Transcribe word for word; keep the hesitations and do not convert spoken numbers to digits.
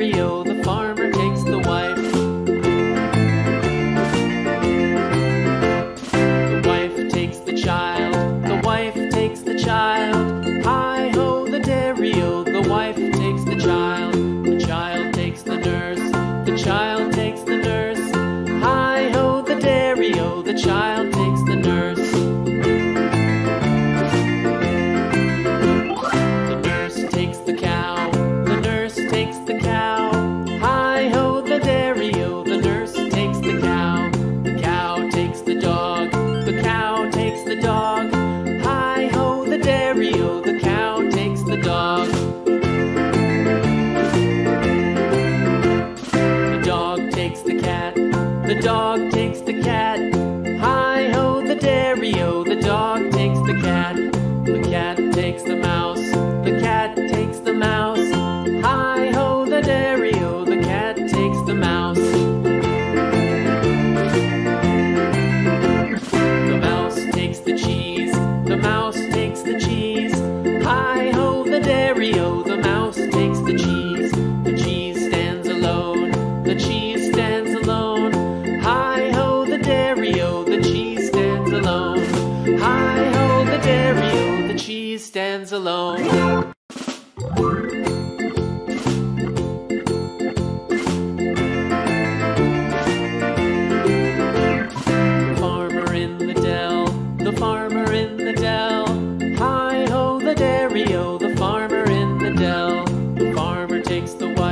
dairy-o, the farmer takes the wife. The wife takes the child, the wife takes the child. Hi-ho, the dairy-o, the wife takes the child. The child takes the nurse, the child takes the nurse. Hi-ho, the dairy-o, the child takes the nurse. The nurse takes the cow, the nurse takes the cow. Hi-ho, the dairy-o, the nurse takes the cow. The cow takes the dog, the cow takes the dog. Hi-ho, the dairy-o, the cow takes the dog. The dog takes the cat, the dog takes the cat. Hi-ho, the dairy-o, the dog takes the cat. The cat takes the mouse, the cat takes the mouse. Hi-ho, the dairy-o, the cat takes the mouse. The mouse takes the cheese, the mouse takes the cheese. Hi-ho, the dairy-o, the mouse takes the cheese. The cheese stands alone, the cheese stands alone. Hi-ho, the dairy-o, the cheese stands alone. Hi-ho, the dairy-o, the cheese stands alone. The farmer in the dell, the farmer in the dell. Hi-ho, the dairy-o, the farmer in the dell. The farmer takes the wife,